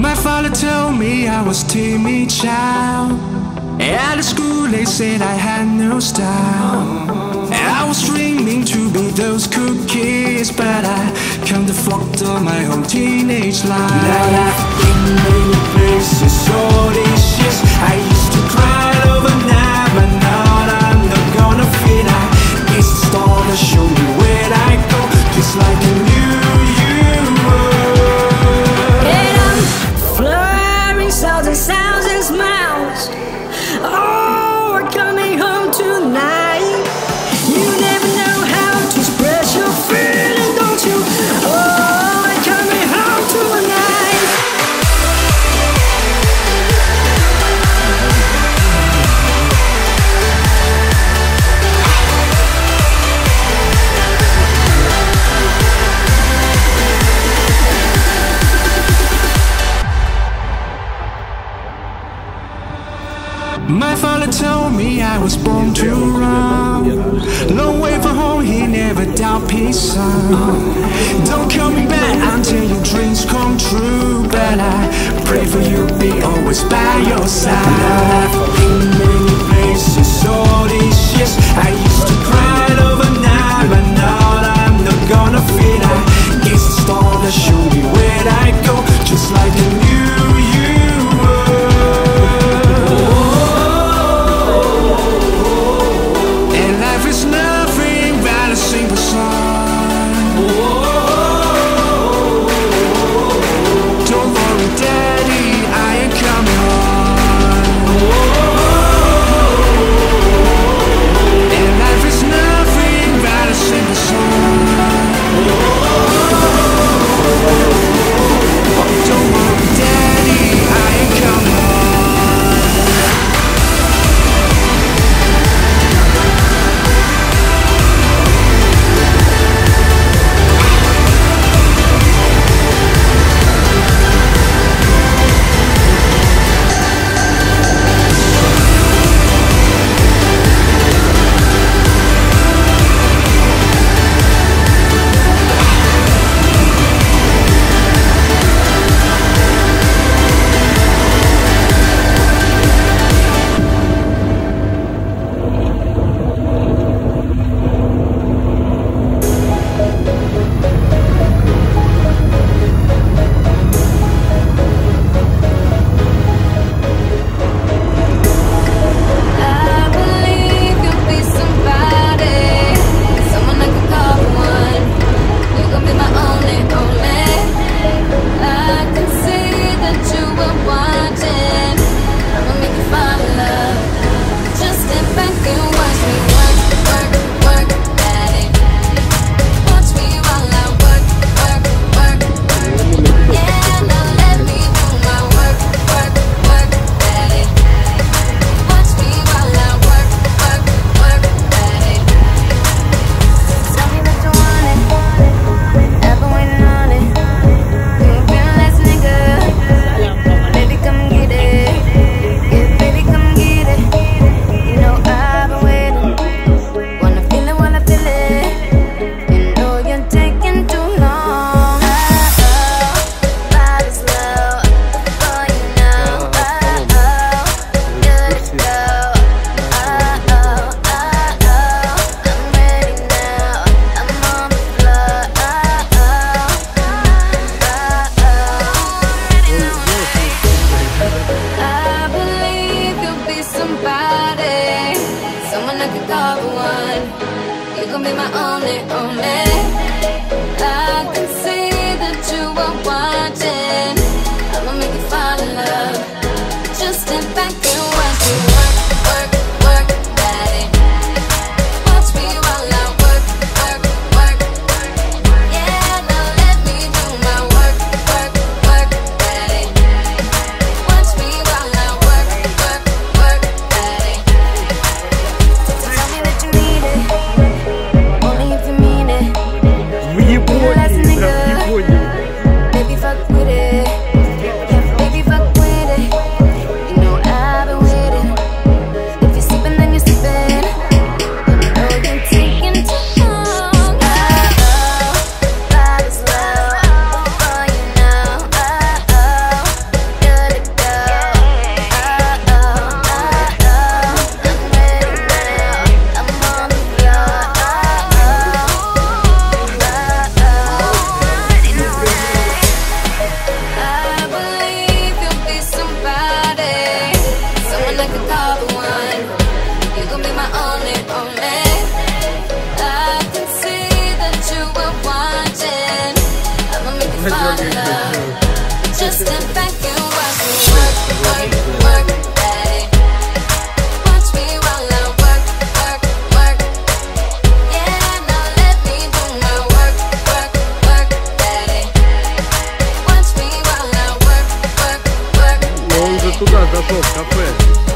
My father told me I was timid child. At the school they said I had no style. I was dreaming to be those cool kids, but I can't afford my whole teenage life. Now I've been many places, all these years I used to cry overnight, but now I'm not gonna fit. I guess the star to show me where I go, just like I knew you were. And I'm flying thousands and miles. Oh, we're coming home tonight. You never know how to express your feeling, don't you? Oh, we're coming home tonight. My father told me I was born to run. Long way from home, he never doubt his son. Don't call me back until your dreams come true, but I pray for you, be always by your side. Now I've been many places, all these years I used to cry overnight, but now I'm not gonna fit. I guess the star to show me where I go, just like I knew you were. It's nothing but a simple song. Don't worry, Daddy, I ain't coming home. And life is nothing but a simple song. Don't worry, Just step back and watch me work, work, work, daddy. Watch me while I work, work, work. Yeah, now let me do my work, work, work, daddy. Watch me while I work, work, work, daddy. Он уже туда зашел, в кафе.